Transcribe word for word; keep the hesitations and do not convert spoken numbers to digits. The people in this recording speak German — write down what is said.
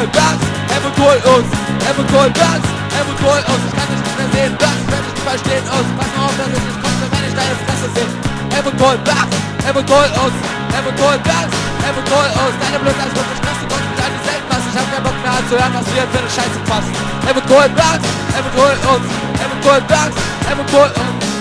hol Bärxürx, Helmut hol uns, Helmut hol Bärxürx, Helmut hol uns. Ich kann dich nicht mehr sehen, Bärxürx, wenn ich nicht verstehen aus. Pass mal auf, dass ich nicht komme, wenn ich deine Fresse sehe. Helmut hol Bärxürx, Helmut hol uns, Helmut hol Bärxürx, Helmut hol uns. Deine Blöcke, als wirklich krass, die kommt wieder an die Seltenmasse. Ich hab keinen Bock mehr anzuhören, was wir für eine Scheiße passen. Helmut hol Bärxürx, Helmut hol uns, Helmut hol Bärxürx, Helmut hol uns.